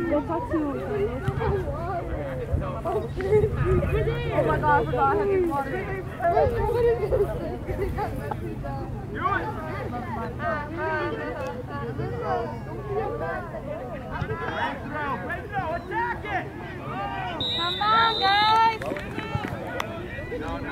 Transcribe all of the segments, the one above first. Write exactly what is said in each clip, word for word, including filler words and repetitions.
Go talk to. Oh my god, I forgot I had this water. Attack it! Come on, guys! No, no.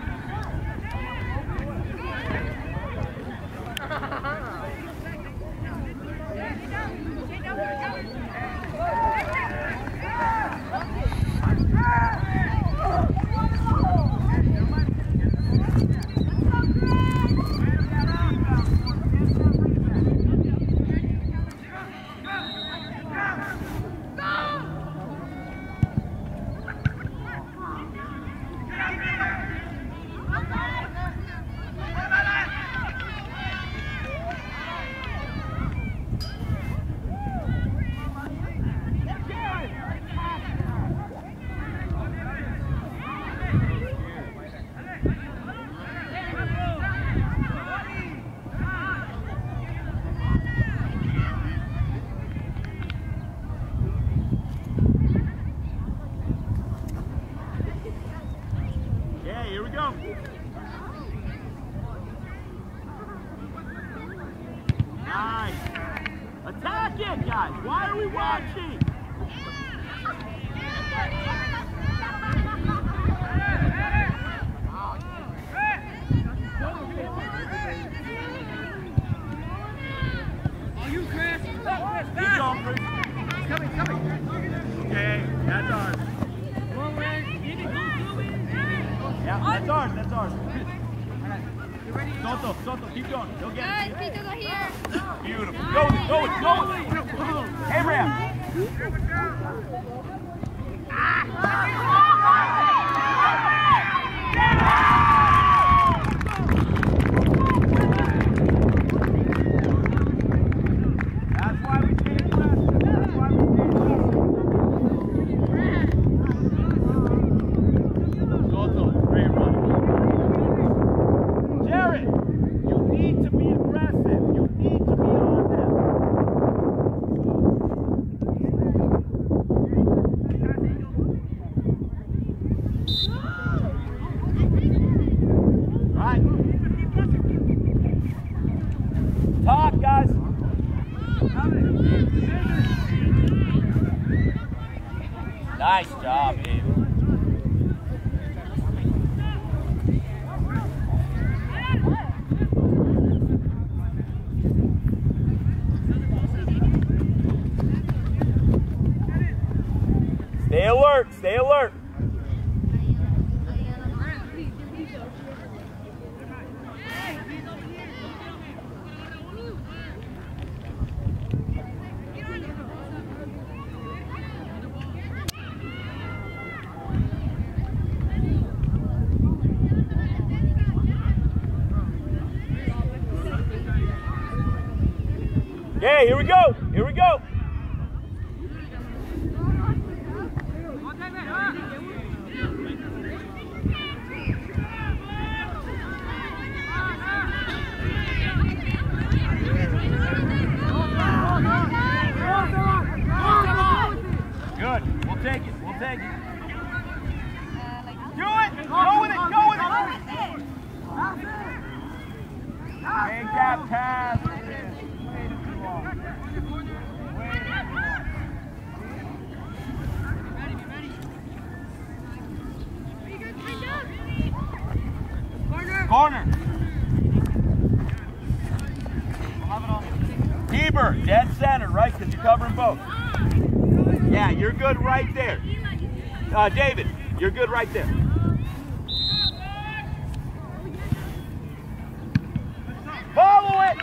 Here we go. Nice. Attack it, guys. Why are we watching? Oh, you, Chris. Keep going, Chris. Coming, coming. Okay, that's ours. Yeah, that's ours, that's ours. Soto, Soto, keep going. He'll get Guys, it. Pico's are here. Beautiful. Go with it, go with it, go with it. Abraham. That's why we stay aggressive. That's why we stay aggressive. Soto, great run. Jared, you need to be aggressive. You need to be on them. Right. Talk, guys. Nice job, Dave. Stay alert, stay alert. Okay, here we go, here we go. Good, we'll take it, we'll take it. Do it, go with it, go with it. Take that pass. Corner. Heber, dead center, right? Because you're covering both. Yeah, you're good right there. Uh, David, you're good right there. Follow it.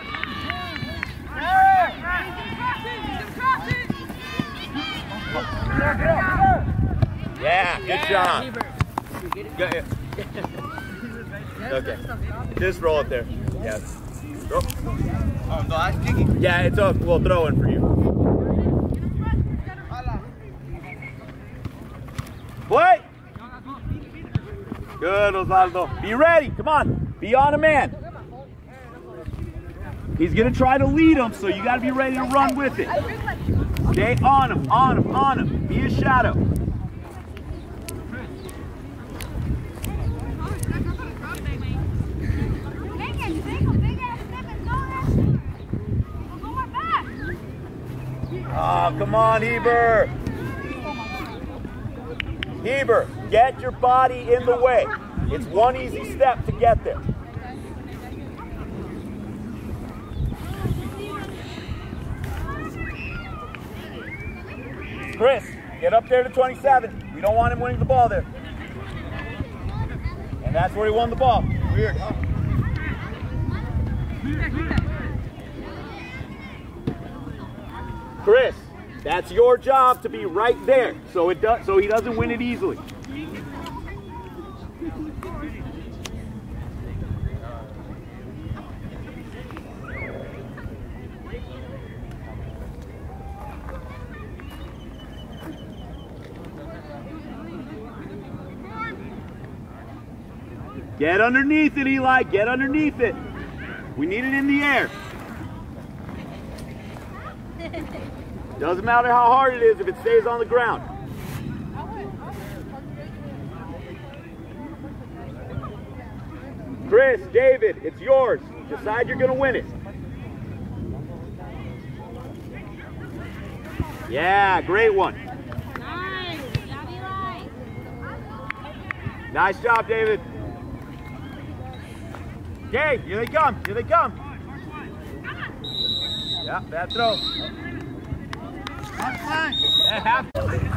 Yeah, good shot. Good. Okay, just roll it there. Yeah. Roll. Oh, no, that's kicking. Yeah, it's a we'll throw in for you. Play. Good, Osvaldo. Be ready. Come on. Be on a man. He's gonna try to lead him, so you got to be ready to run with it. Stay on him, on him, on him. Be a shadow. Oh, come on, Heber. Heber, get your body in the way. It's one easy step to get there. Chris, get up there to twenty-seven. We don't want him winning the ball there. And that's where he won the ball. Weird, huh? Chris, that's your job to be right there, so it does, so he doesn't win it easily. Get underneath it, Eli. Get underneath it. We need it in the air. Doesn't matter how hard it is if it stays on the ground. Chris, David, it's yours. Decide you're going to win it. Yeah, great one. Nice. Job, Eli. Nice job, David. Okay, here they come. Here they come. Yeah, bad throw. Yeah, half.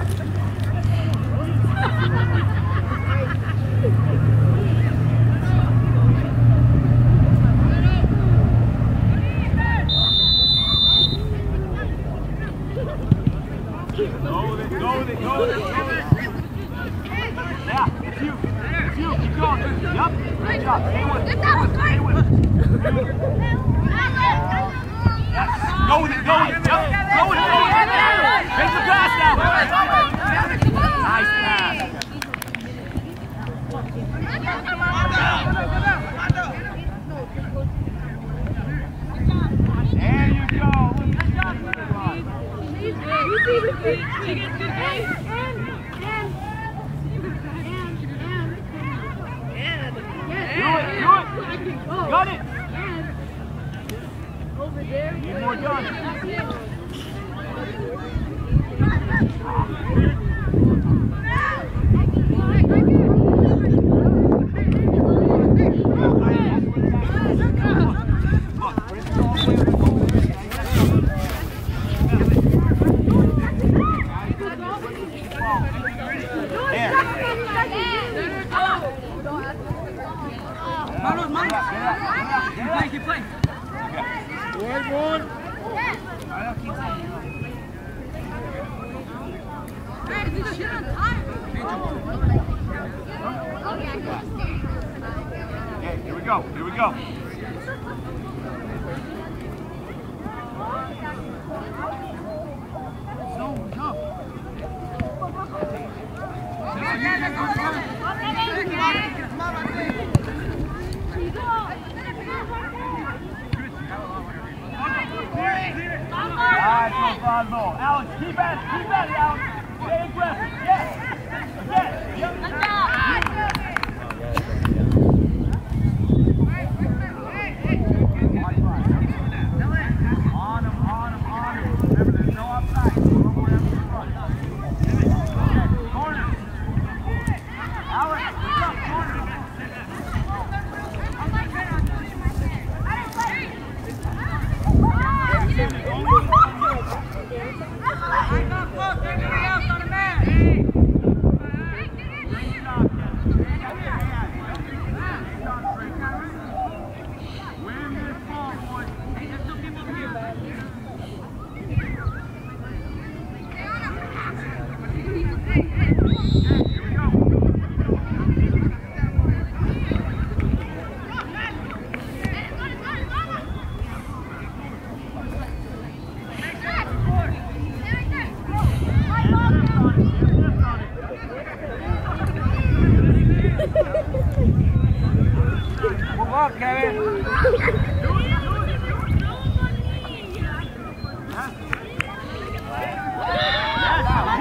Go with it, go with it, go with it, go with it. Yeah, it's you. It's you. Keep going. Yup. Great job. Stay with it. Stay with it. Yes. Go with it, go with it. Yup. Go with it, go with it. Take the pass now. Nice pass. There you go. Do it, do it. Got it. Over there. Need more guns. Okay, here we go, here we go. So tough. Nice, no Alex, keep at it, keep at it, Alex. Stay aggressive, yes. Again, yep. On him, on him, on him. Remember, there's no offside. Corner. Alex, what's up, corner?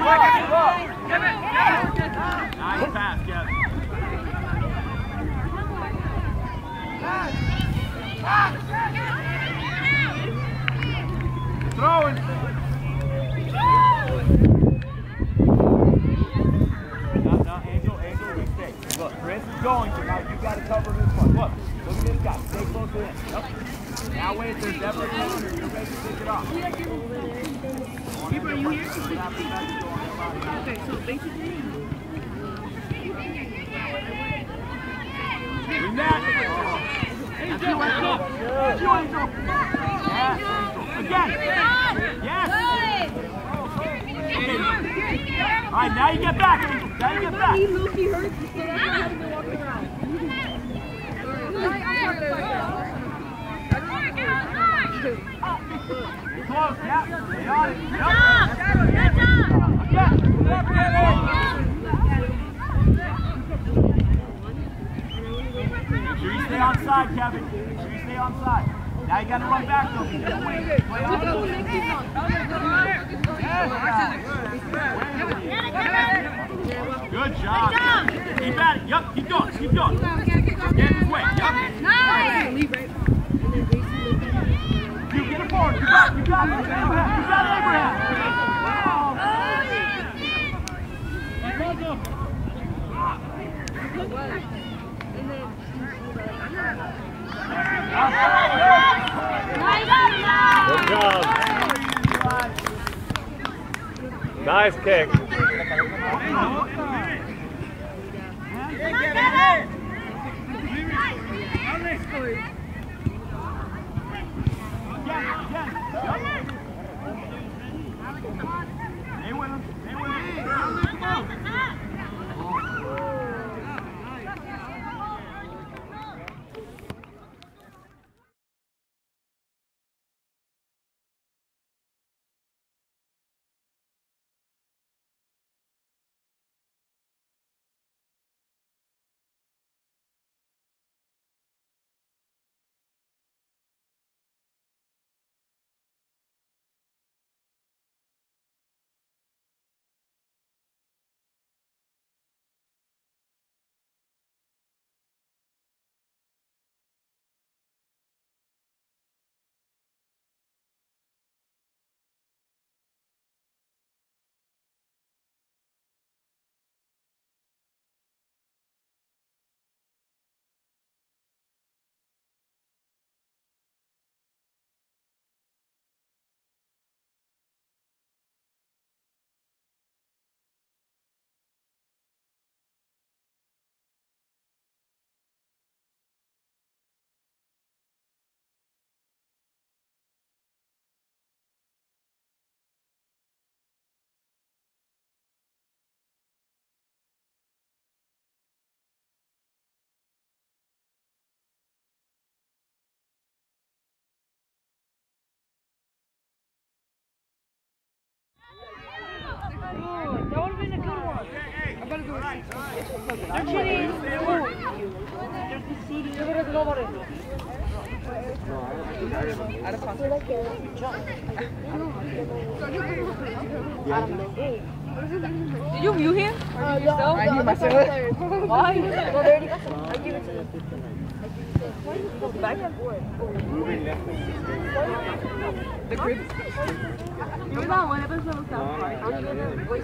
Nice pass, Kevin. Throwing. No, no, Angel, Angel, mistake. Look, Chris is going, so now you got to cover this one. Look, look at this guy. Stay close to him. Yep. Now wait, if there's ever a counter, you're ready to pick it off. Keeper, are you here? Okay, so basically. Bring that. That's you, Angel. That's you, Angel. Yes, Angel. Again. Yes. All right, now you get back, Angel. Now you get back. He moved, he hurt, so that's why I haven't been walking around. Close, yeah. Stay on it. Yep. Good job! Again. Make sure you stay on side, Kevin. Make sure you stay on side. Now you got to run back to him. Play on the Good job. Keep at it. Yup, keep going. Keep going. Get his way. Yup. Nice! You get it forward. You got it. You got it. Abraham. You got it, Abraham. Good job. Nice kick. Stay with him. Stay with him. That would have been a good one. I gotta go. They're cheating. There's the seating. There's nobody. Out of context. Did you view him? Or yourself? I view myself. Why? No, they already got some. I give it to them. Why do you go back and forth? The crib. You know what episode of South Park? I'm gonna voice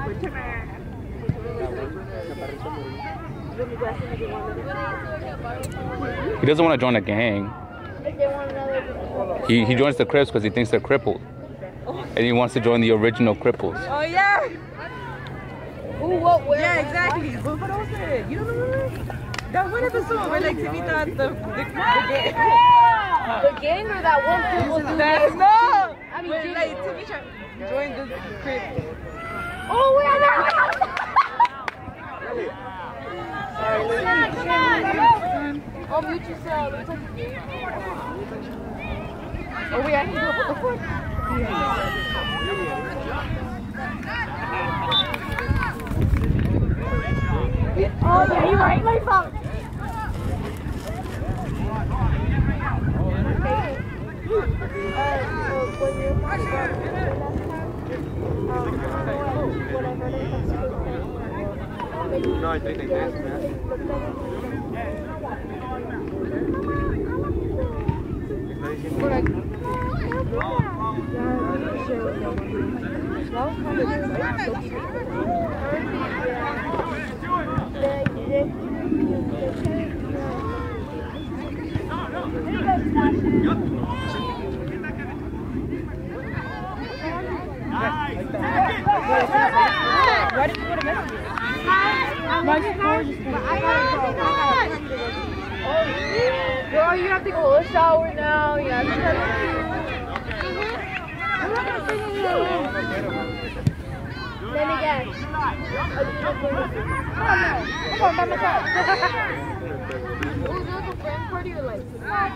He doesn't want to join a gang. He, he joins the Crips because he thinks they're crippled. And he wants to join the original Cripples. Oh, yeah. Ooh, what, where? Yeah, exactly. But what else is? You don't remember? That one episode where like Timmy thought the, the, the gang. The gang or that one cripple? That, no! I mean, when, like, Timmy tried to join the crib. Oh, wait, I know! Sorry, come on! Oh, mute yourself. Oh, wait, I can do it. What the fuck? Oh, yeah, you're right. My fault. Uh, so when you No, hay treinta y tres, me hace. Está diciendo. Por aquí. Why did you put a message? My score just Girl, you have to go to a shower now. Yeah, I'm not gonna sing in here. Let me guess. Come on, by myself. Who's the friend party or like?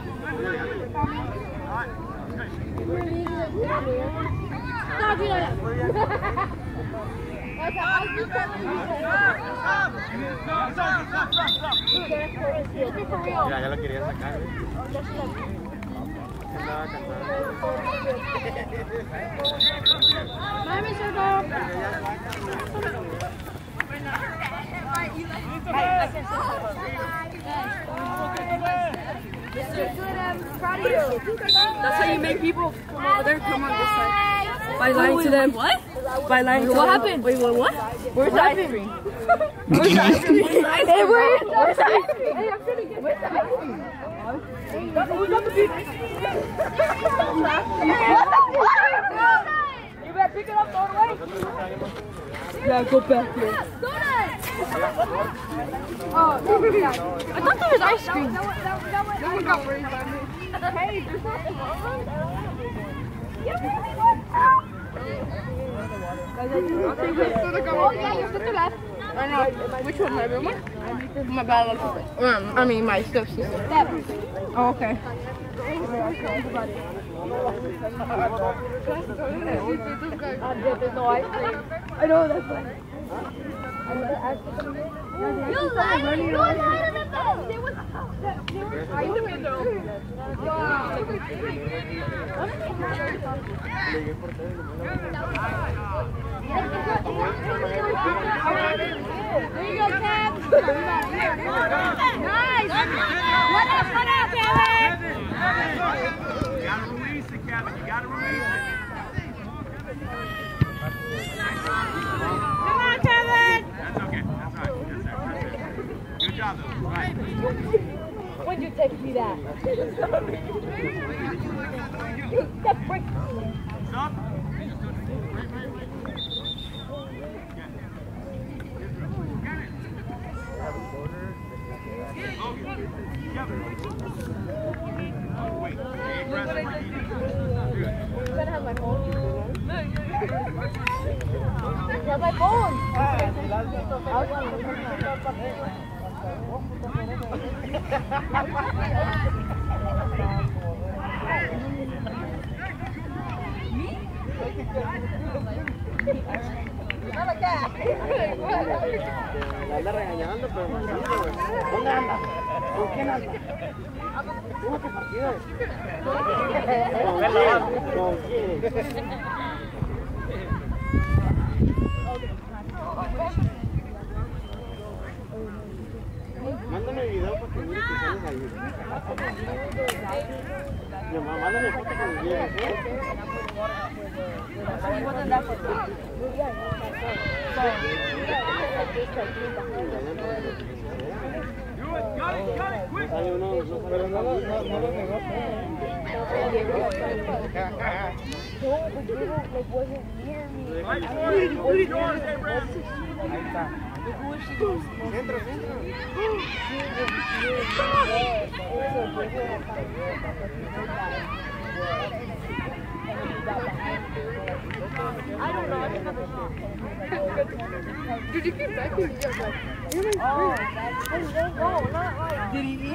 Stop doing that. Okay, I'll just tell you. For real. Ya, ya lo quería sacar. Estaba Bye, Mister Dog. Mister Good, I'm proud of you. That's how you make people come over there, come on this side. By lying to them. What? By lying to them. What happened? Wait, what? what? Where's the ice cream? Where's the ice cream? Hey, where's the ice cream? Hey, I'm trying to get where's the ice cream? You better pick it up, throw it away. Yeah, go back here. Oh, no, yeah. I thought there was ice cream. That one, that one, that one, that one got worried by me. Hey, there's nothing wrong. You really want out? Oh, yeah, you're to the left. I know. Which one, my real one? My bad one. Um, I mean, my stepsister. Oh, okay. There's no ice cream. I know, that's fine. You lied. You lied to them. They was. They were trying to make their own. There you go, Cam. Nice. What up? What up, Kevin? You gotta release it, Kevin. You gotta release it. Come on, Kevin. That's okay. That's right. That's right. Good job, though. Right. When'd you text me that? Step break. Stop. Wait. You gotta have my phone. Have my phone. La anda regañando, pero no. ¿Dónde anda? ¿Con quién anda? ¿Cómo te partido? ¿Con quién? Mándame video para que mire que sales ahí. Mi mamá, mándame foto cuando llegues, ¿eh? Got it, got it, quick. Hay uno, pero no lo negocio. Right for it. Open doors, hey, Brad. Ahí está. Entra, entra. I don't know. I don't have a shot. Did you get back here? Oh, that's no, not like. Did he eat?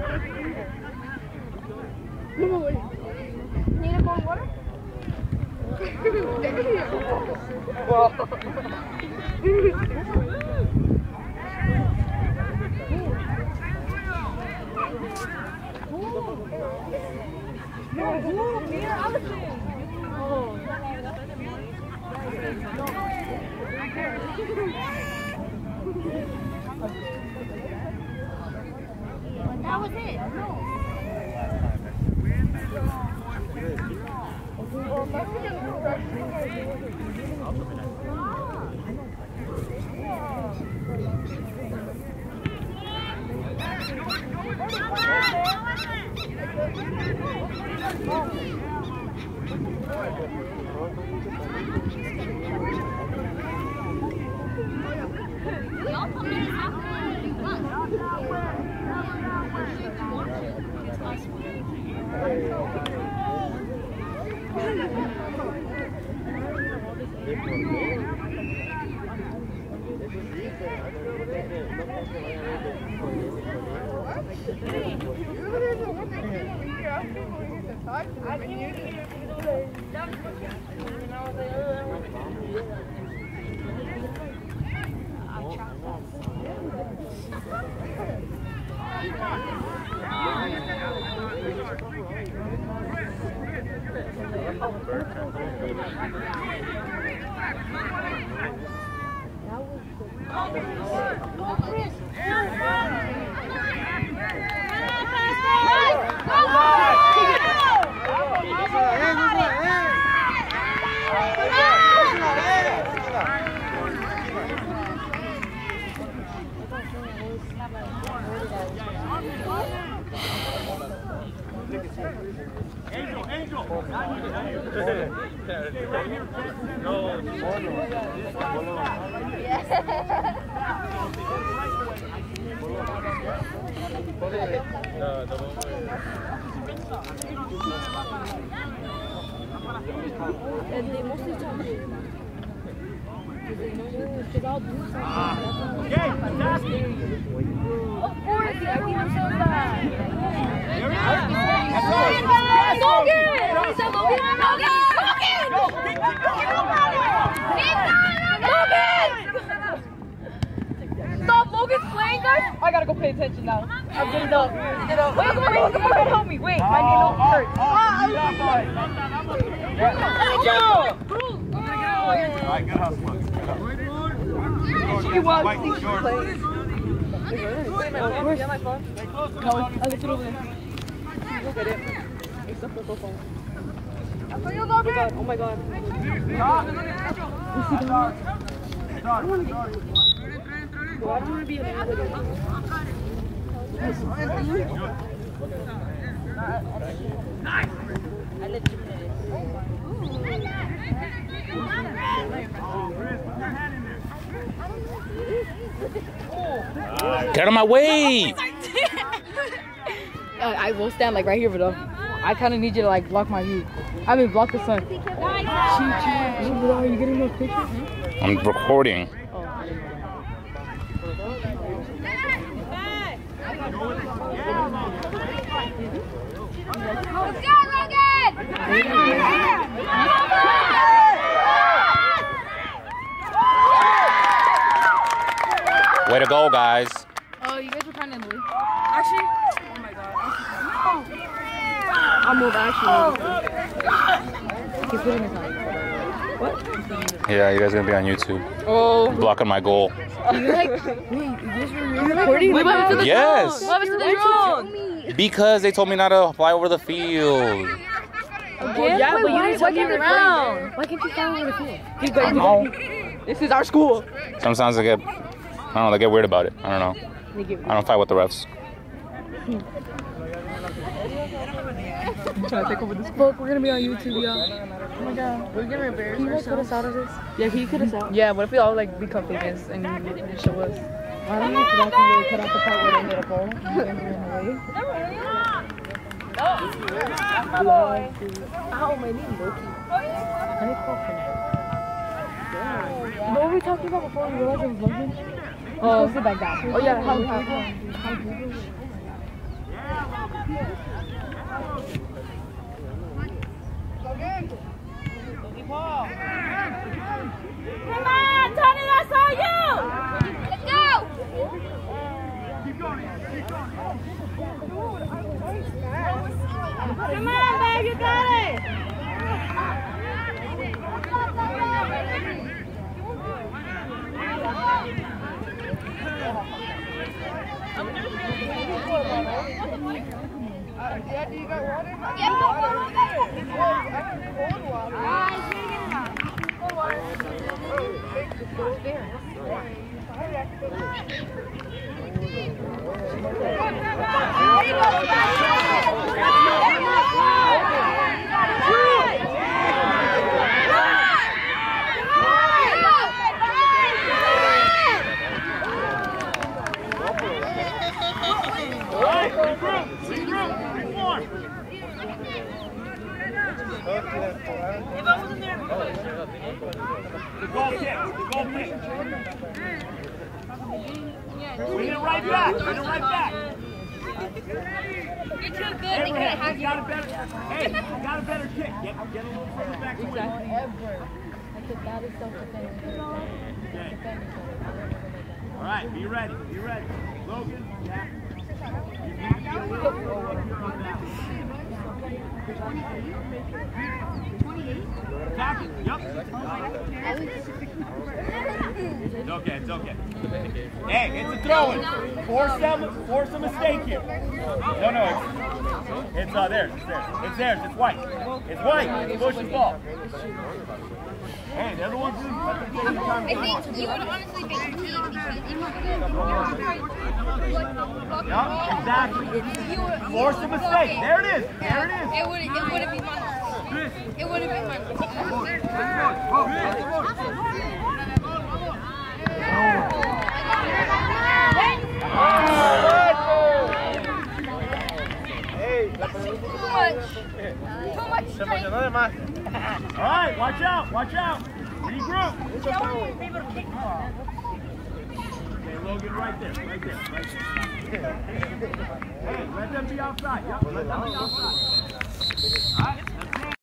Need a cold water? That was it. Angel, Angel. Stay right here. No. And they mostly talk. Because I'll do something. Okay, fantastic. Of course, I think I'm so bad. There we go. That's Logan! Logan! What is that, Logan? Logan! Logan! Stop, Logan's playing, guys! I gotta go pay attention now. I'm getting up. Get up. Wait, wait, wait, come on, help me. Wait, my knee don't hurt. Alright, good hustle. Good hustle. She wants White to short. play. Where's my phone? No, I left it over there. Look at it. It's the flip phone. Oh my god, oh my god. I want to be in the Nice! I let you finish. Get out of my way! uh, I will stand like right here, but uh, I kind of need you to like block my view. I mean, block the sun. Are you getting those pictures? I'm recording. Let's go, Logan! Way to go, guys. Oh, you guys were kind of in the way. Actually, oh my god. I'll move, actually. He's putting his hand. What? Yeah, you guys are gonna be on YouTube. Oh. Blocking my goal. You like, wait, you guys were recording? What happened to the Yes. drone? What happened to the drone? Because they told me not to fly over the field. Again? Yeah, but you didn't tell me around. Why can't you fly over the field? He's going to This is our school. Sometimes I get, I don't know, they get weird about it. I don't know. I don't fight with the refs. I'm trying to take over this book. We're gonna be on YouTube, y'all. Oh my god. We're gonna embarrass ourselves. Can you cut us out of this? Yeah, can you cut us out? Yeah, what if we all like become famous and you show us? I don't know if I can really cut out the part where they hit a ball and then ran away. Ow, my knee, Loki. I need to call for now. What were we talking about before we realized it was Logan? Oh, uh, back down. Oh yeah, how how how Google. Come on, Tony, that's all you! Let's go! Keep going, keep going. Come on, babe, you got it! Yeah, do you got water? Yeah, Cold water. Cold water. The goal kick, the goal kick. Bring it right back, bring it right back. You're too good, they Abraham, couldn't have you you. got a better, hey, you got a better kick. Get, get a little further back to win. Ever. I said that is self-defense. Okay. All right, be ready, be ready. Logan, yeah. You need to get a little further on that. Attack it, yep. It's okay, it's okay. Hey, it's a throw-in. Force them, force a mistake here. No, no, it's, it's uh, theirs, it's theirs. It's theirs, it's white. It's white, push the ball. Hey, they're the ones who let them take the time. I think you would honestly be key because if you Yep, exactly. Force a mistake. There it is. There it is. It would it wouldn't be mine. It wouldn't be mine. Too much. Too much strength. All right, watch out, watch out. Regroup. Okay, Logan, right there, right there, right there. Hey, let them be outside. Yep, let them be outside. All right.